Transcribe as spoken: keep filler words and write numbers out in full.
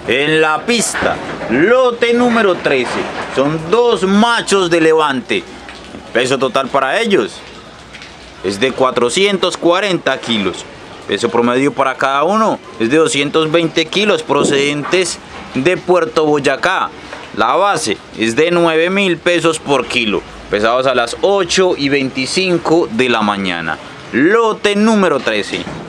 En la pista, lote número trece. Son dos machos de levante. El peso total para ellos es de cuatrocientos cuarenta kilos. Peso promedio para cada uno es de doscientos veinte kilos procedentes de Puerto Boyacá. La base es de nueve mil pesos por kilo. Pesados a las ocho y veinticinco de la mañana. Lote número trece.